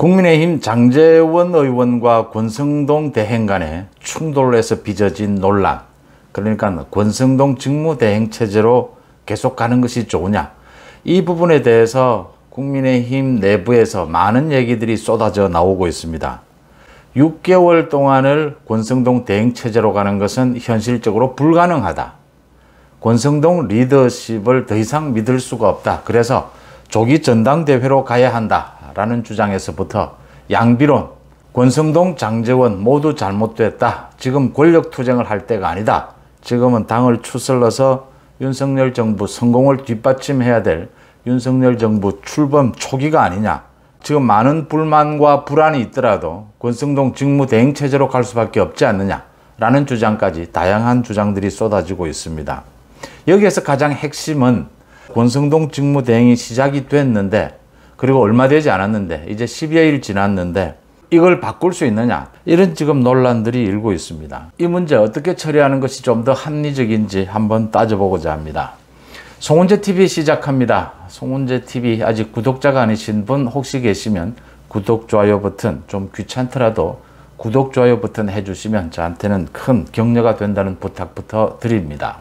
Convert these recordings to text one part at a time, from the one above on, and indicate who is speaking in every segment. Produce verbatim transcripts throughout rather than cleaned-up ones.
Speaker 1: 국민의힘 장제원 의원과 권성동 대행 간의 충돌에서 빚어진 논란, 그러니까 권성동 직무대행체제로 계속 가는 것이 좋으냐, 이 부분에 대해서 국민의힘 내부에서 많은 얘기들이 쏟아져 나오고 있습니다. 육 개월 동안을 권성동 대행체제로 가는 것은 현실적으로 불가능하다. 권성동 리더십을 더 이상 믿을 수가 없다. 그래서 조기 전당대회로 가야 한다 라는 주장에서부터 양비론, 권성동, 장제원 모두 잘못됐다. 지금 권력투쟁을 할 때가 아니다. 지금은 당을 추슬러서 윤석열 정부 성공을 뒷받침해야 될 윤석열 정부 출범 초기가 아니냐. 지금 많은 불만과 불안이 있더라도 권성동 직무대행체제로 갈 수밖에 없지 않느냐 라는 주장까지 다양한 주장들이 쏟아지고 있습니다. 여기에서 가장 핵심은 권성동 직무대행이 시작이 됐는데, 그리고 얼마 되지 않았는데, 이제 십여일 지났는데 이걸 바꿀 수 있느냐, 이런 지금 논란들이 일고 있습니다. 이 문제 어떻게 처리하는 것이 좀 더 합리적인지 한번 따져보고자 합니다. 송은재티비 시작합니다. 송은재티비 아직 구독자가 아니신 분 혹시 계시면 구독, 좋아요 버튼, 좀 귀찮더라도 구독, 좋아요 버튼 해주시면 저한테는 큰 격려가 된다는 부탁부터 드립니다.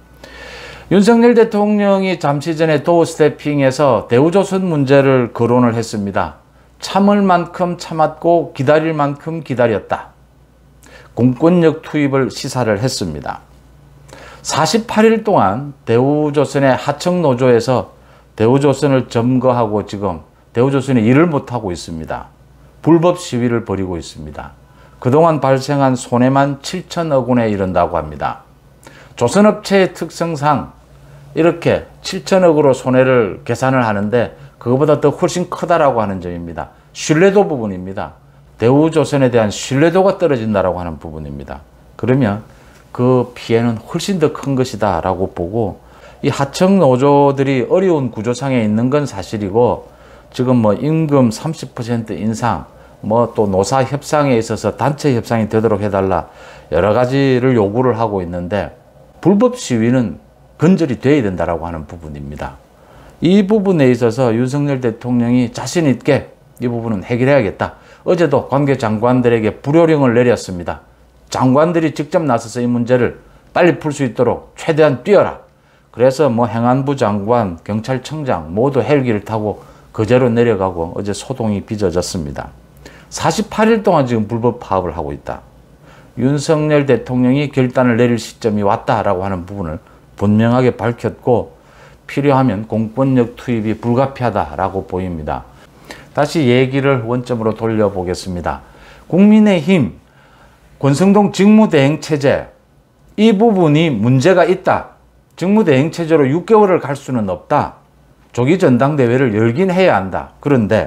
Speaker 1: 윤석열 대통령이 잠시 전에 도어 스태핑에서 대우조선 문제를 거론을 했습니다. 참을 만큼 참았고 기다릴 만큼 기다렸다. 공권력 투입을 시사를 했습니다. 사십팔일 동안 대우조선의 하청노조에서 대우조선을 점거하고 지금 대우조선이 일을 못하고 있습니다. 불법 시위를 벌이고 있습니다. 그동안 발생한 손해만 칠천억 원에 이른다고 합니다. 조선업체의 특성상 이렇게 칠천억으로 손해를 계산을 하는데 그거보다 더 훨씬 크다라고 하는 점입니다. 신뢰도 부분입니다. 대우조선에 대한 신뢰도가 떨어진다라고 하는 부분입니다. 그러면 그 피해는 훨씬 더 큰 것이다 라고 보고, 이 하청 노조들이 어려운 구조상에 있는 건 사실이고, 지금 뭐 임금 삼십 퍼센트 인상, 뭐 또 노사 협상에 있어서 단체 협상이 되도록 해달라 여러 가지를 요구를 하고 있는데, 불법 시위는 근절이 돼야 된다라고 하는 부분입니다. 이 부분에 있어서 윤석열 대통령이 자신 있게 이 부분은 해결해야겠다. 어제도 관계 장관들에게 불효령을 내렸습니다. 장관들이 직접 나서서 이 문제를 빨리 풀 수 있도록 최대한 뛰어라. 그래서 뭐 행안부 장관, 경찰청장 모두 헬기를 타고 그제로 내려가고 어제 소동이 빚어졌습니다. 사십팔일 동안 지금 불법 파업을 하고 있다. 윤석열 대통령이 결단을 내릴 시점이 왔다라고 하는 부분을 분명하게 밝혔고, 필요하면 공권력 투입이 불가피하다라고 보입니다. 다시 얘기를 원점으로 돌려보겠습니다. 국민의힘 권성동 직무대행체제, 이 부분이 문제가 있다. 직무대행체제로 육 개월을 갈 수는 없다. 조기 전당대회를 열긴 해야 한다. 그런데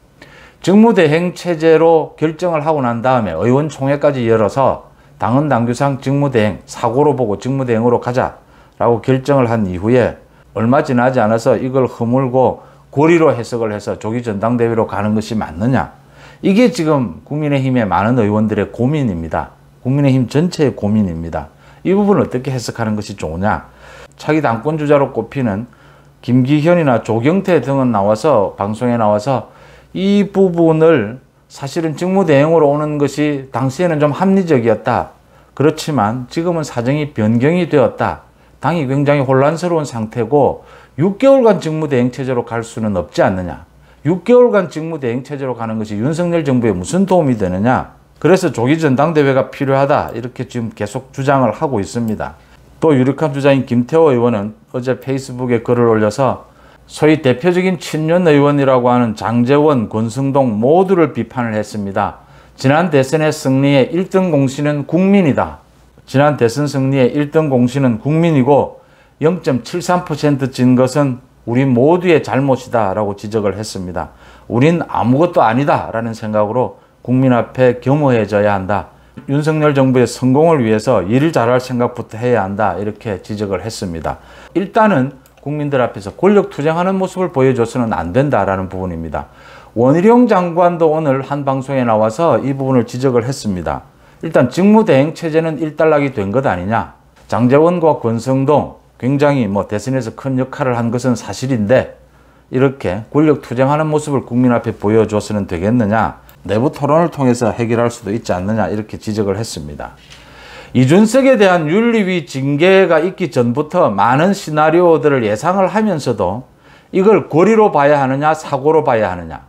Speaker 1: 직무대행체제로 결정을 하고 난 다음에 의원총회까지 열어서 당헌 당규상 직무대행, 사고로 보고 직무대행으로 가자라고 결정을 한 이후에 얼마 지나지 않아서 이걸 허물고 고리로 해석을 해서 조기 전당대회로 가는 것이 맞느냐. 이게 지금 국민의힘의 많은 의원들의 고민입니다. 국민의힘 전체의 고민입니다. 이 부분을 어떻게 해석하는 것이 좋으냐. 차기 당권주자로 꼽히는 김기현이나 조경태 등은 나와서 방송에 나와서 이 부분을 사실은 직무대행으로 오는 것이 당시에는 좀 합리적이었다. 그렇지만 지금은 사정이 변경이 되었다. 당이 굉장히 혼란스러운 상태고 육 개월간 직무대행체제로 갈 수는 없지 않느냐. 육 개월간 직무대행체제로 가는 것이 윤석열 정부에 무슨 도움이 되느냐. 그래서 조기 전당대회가 필요하다. 이렇게 지금 계속 주장을 하고 있습니다. 또 유력한 주자인 김태호 의원은 어제 페이스북에 글을 올려서 소위 대표적인 친윤 의원이라고 하는 장제원, 권성동 모두를 비판을 했습니다. 지난 대선의 승리의 일 등 공신은 국민이다. 지난 대선 승리의 일 등 공신은 국민이고 영 점 칠삼 퍼센트 진 것은 우리 모두의 잘못이다 라고 지적을 했습니다. 우린 아무것도 아니다 라는 생각으로 국민 앞에 겸허해져야 한다. 윤석열 정부의 성공을 위해서 일을 잘할 생각부터 해야 한다. 이렇게 지적을 했습니다. 일단은 국민들 앞에서 권력 투쟁하는 모습을 보여줘서는 안 된다라는 부분입니다. 원희룡 장관도 오늘 한 방송에 나와서 이 부분을 지적을 했습니다. 일단 직무대행체제는 일단락이 된 것 아니냐. 장제원과 권성동 굉장히 뭐 대선에서 큰 역할을 한 것은 사실인데 이렇게 권력 투쟁하는 모습을 국민 앞에 보여줘서는 되겠느냐, 내부 토론을 통해서 해결할 수도 있지 않느냐, 이렇게 지적을 했습니다. 이준석에 대한 윤리위 징계가 있기 전부터 많은 시나리오들을 예상을 하면서도 이걸 고리로 봐야 하느냐 사고로 봐야 하느냐,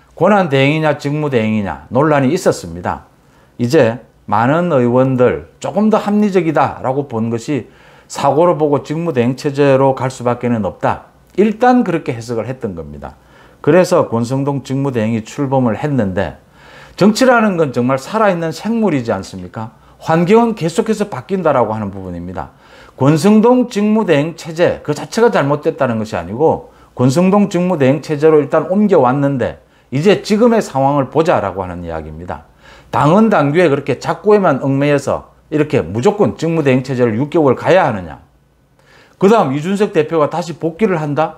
Speaker 1: 권한대행이냐 직무대행이냐 논란이 있었습니다. 이제 많은 의원들 조금 더 합리적이다라고 본 것이 사고로 보고 직무대행 체제로 갈 수밖에 없다, 일단 그렇게 해석을 했던 겁니다. 그래서 권성동 직무대행이 출범을 했는데, 정치라는 건 정말 살아있는 생물이지 않습니까? 환경은 계속해서 바뀐다라고 하는 부분입니다. 권성동 직무대행 체제 그 자체가 잘못됐다는 것이 아니고, 권성동 직무대행 체제로 일단 옮겨왔는데 이제 지금의 상황을 보자라고 하는 이야기입니다. 당헌 당규에 그렇게 작고에만 얽매여서 이렇게 무조건 직무대행 체제를 육 개월 가야 하느냐, 그 다음 이준석 대표가 다시 복귀를 한다?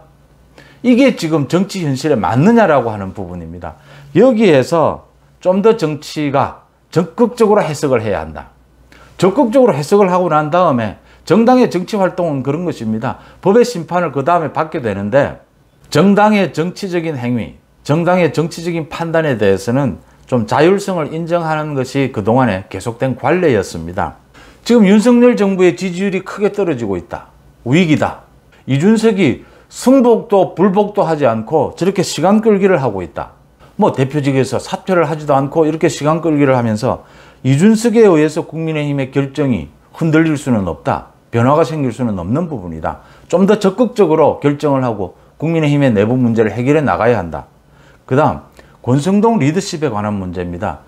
Speaker 1: 이게 지금 정치 현실에 맞느냐라고 하는 부분입니다. 여기에서 좀 더 정치가 적극적으로 해석을 해야 한다. 적극적으로 해석을 하고 난 다음에 정당의 정치 활동은 그런 것입니다. 법의 심판을 그 다음에 받게 되는데, 정당의 정치적인 행위, 정당의 정치적인 판단에 대해서는 좀 자율성을 인정하는 것이 그동안에 계속된 관례였습니다. 지금 윤석열 정부의 지지율이 크게 떨어지고 있다. 위기다. 이준석이 승복도 불복도 하지 않고 저렇게 시간 끌기를 하고 있다. 뭐 대표직에서 사퇴를 하지도 않고 이렇게 시간 끌기를 하면서 이준석에 의해서 국민의힘의 결정이 흔들릴 수는 없다. 변화가 생길 수는 없는 부분이다. 좀 더 적극적으로 결정을 하고 국민의힘의 내부 문제를 해결해 나가야 한다. 그 다음 권성동 리더십에 관한 문제입니다.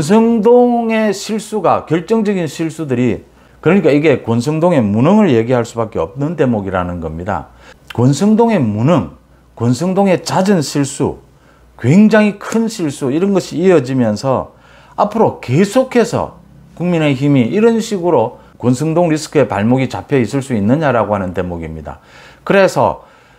Speaker 1: 권성동의 실수가, 결정적인 실수들이, 그러니까 이게 권성동의 무능을 얘기할 수밖에 없는 대목이라는 겁니다. 권성동의 무능, 권성동의 잦은 실수, 굉장히 큰 실수, 이런 것이 이어지면서 앞으로 계속해서 국민의힘이 이런 식으로 권성동 리스크에 발목이 잡혀 있을 수 있느냐라고 하는 대목입니다. 그래서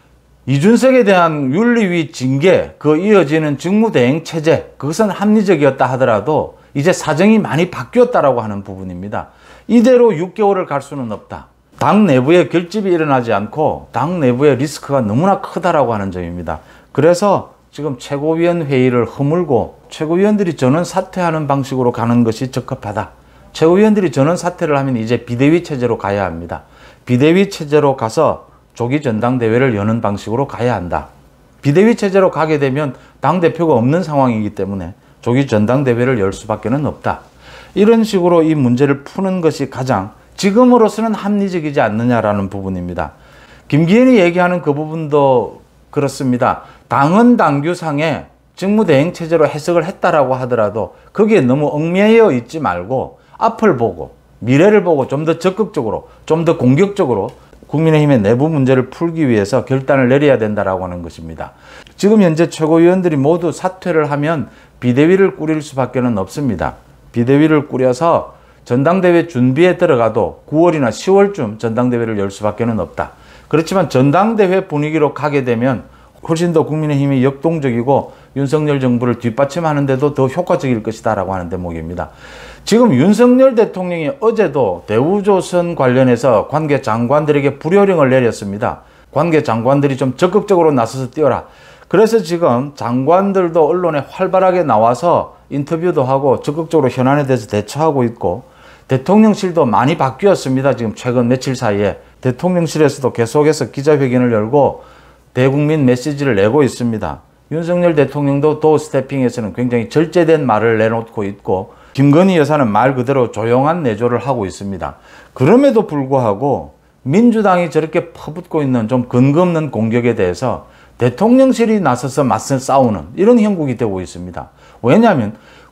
Speaker 1: 이준석에 대한 윤리위 징계, 그 이어지는 직무대행 체제, 그것은 합리적이었다 하더라도 이제 사정이 많이 바뀌었다라고 하는 부분입니다. 이대로 육 개월을 갈 수는 없다. 당 내부에 결집이 일어나지 않고 당 내부의 리스크가 너무나 크다라고 하는 점입니다. 그래서 지금 최고위원 회의를 허물고 최고위원들이 전원 사퇴하는 방식으로 가는 것이 적합하다. 최고위원들이 전원 사퇴를 하면 이제 비대위 체제로 가야 합니다. 비대위 체제로 가서 조기 전당대회를 여는 방식으로 가야 한다. 비대위 체제로 가게 되면 당대표가 없는 상황이기 때문에 조기 전당대회를 열 수밖에 없다. 이런 식으로 이 문제를 푸는 것이 가장 지금으로서는 합리적이지 않느냐라는 부분입니다. 김기현이 얘기하는 그 부분도 그렇습니다. 당헌 당규상에 직무대행 체제로 해석을 했다라고 하더라도 거기에 너무 얽매여 있지 말고 앞을 보고 미래를 보고 좀 더 적극적으로, 좀 더 공격적으로 국민의힘의 내부 문제를 풀기 위해서 결단을 내려야 된다라고 하는 것입니다. 지금 현재 최고위원들이 모두 사퇴를 하면 비대위를 꾸릴 수밖에 없습니다. 비대위를 꾸려서 전당대회 준비에 들어가도 구월이나 시월쯤 전당대회를 열 수밖에 없다. 그렇지만 전당대회 분위기로 가게 되면 훨씬 더 국민의힘이 역동적이고 윤석열 정부를 뒷받침하는 데도 더 효과적일 것이다 라고 하는 대목입니다. 지금 윤석열 대통령이 어제도 대우조선 관련해서 관계 장관들에게 불효령을 내렸습니다. 관계 장관들이 좀 적극적으로 나서서 뛰어라. 그래서 지금 장관들도 언론에 활발하게 나와서 인터뷰도 하고 적극적으로 현안에 대해서 대처하고 있고, 대통령실도 많이 바뀌었습니다. 지금 최근 며칠 사이에 대통령실에서도 계속해서 기자회견을 열고 대국민 메시지를 내고 있습니다. 윤석열 대통령도 도스태핑에서는 굉장히 절제된 말을 내놓고 있고, 김건희 여사는 말 그대로 조용한 내조를 하고 있습니다. 그럼에도 불구하고 민주당이 저렇게 퍼붓고 있는 좀 근거 없는 공격에 대해서 대통령실이 나서서 맞서 싸우는 이런 형국이 되고 있습니다. 왜냐하면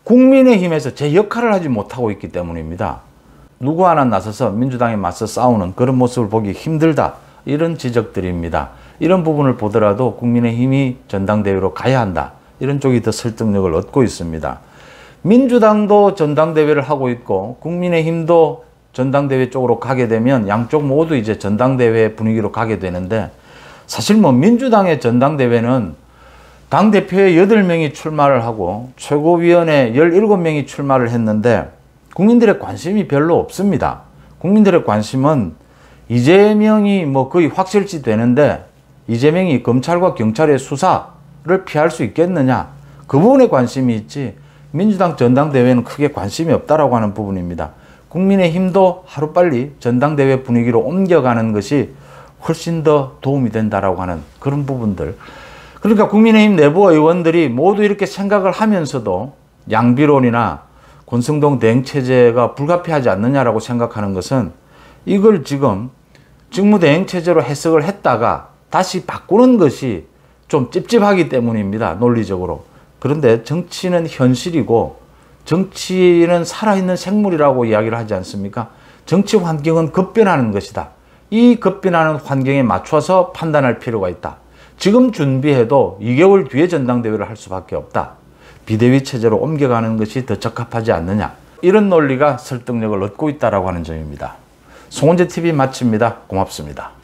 Speaker 1: 국민의힘에서 제 역할을 하지 못하고 있기 때문입니다. 누구 하나 나서서 민주당에 맞서 싸우는 그런 모습을 보기 힘들다, 이런 지적들입니다. 이런 부분을 보더라도 국민의힘이 전당대회로 가야 한다, 이런 쪽이 더 설득력을 얻고 있습니다. 민주당도 전당대회를 하고 있고 국민의힘도 전당대회 쪽으로 가게 되면 양쪽 모두 이제 전당대회 분위기로 가게 되는데, 사실 뭐 민주당의 전당대회는 당대표에 여덟 명이 출마를 하고 최고위원회 열일곱 명이 출마를 했는데 국민들의 관심이 별로 없습니다. 국민들의 관심은 이재명이 뭐 거의 확실시 되는데 이재명이 검찰과 경찰의 수사를 피할 수 있겠느냐, 그 부분에 관심이 있지 민주당 전당대회는 크게 관심이 없다라고 하는 부분입니다. 국민의힘도 하루빨리 전당대회 분위기로 옮겨가는 것이 훨씬 더 도움이 된다라고 하는 그런 부분들. 그러니까 국민의힘 내부 의원들이 모두 이렇게 생각을 하면서도 양비론이나 권성동 대행체제가 불가피하지 않느냐라고 생각하는 것은 이걸 지금 직무대행체제로 해석을 했다가 다시 바꾸는 것이 좀 찝찝하기 때문입니다. 논리적으로. 그런데 정치는 현실이고 정치는 살아있는 생물이라고 이야기를 하지 않습니까? 정치 환경은 급변하는 것이다. 이 급변하는 환경에 맞춰서 판단할 필요가 있다. 지금 준비해도 이 개월 뒤에 전당대회를 할 수밖에 없다. 비대위 체제로 옮겨가는 것이 더 적합하지 않느냐. 이런 논리가 설득력을 얻고 있다고 하는 점입니다. 송원재 티비 마칩니다. 고맙습니다.